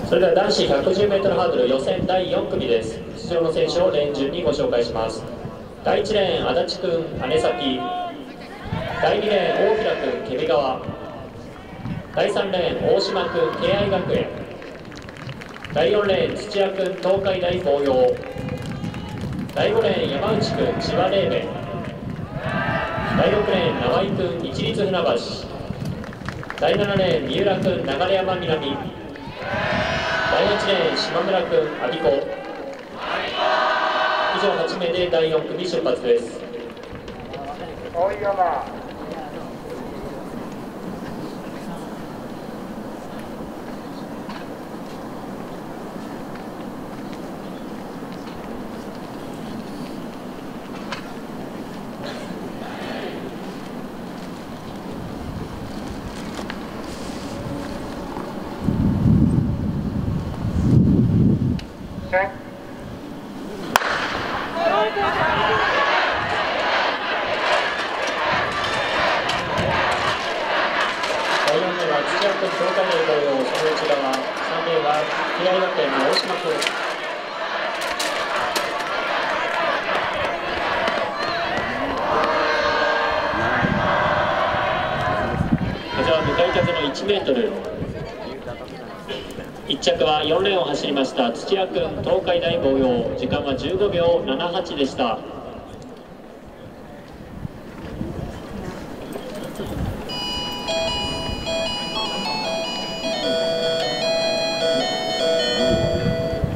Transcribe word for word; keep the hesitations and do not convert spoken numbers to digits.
それでは男子 ひゃくごじゅうメートル ハードル予選だいよん組です。出場の選手をレーン順にご紹介します。だいいちレーン足立くん姉崎、だいにレーン大平くんケビ川、だいさんレーン大島くん敬愛学園、だいよんレーン土屋くん東海大紅葉、だいごレーン山内くん千葉霊明、だいろくレーン直井くん市立船橋、だいななレーン三浦くん流山南、だいはちレーン島村くん我孫子。以上はち名でだいよん組出発です。 大山だいよん名は土屋くん東海大紅葉、その内側、さん名は敬愛学園の大島くん。こちらは向かい風のいちメートル。いっ着はよんレーンを走りました土屋くん東海大紅葉、時間はじゅうごびょうななはちでした。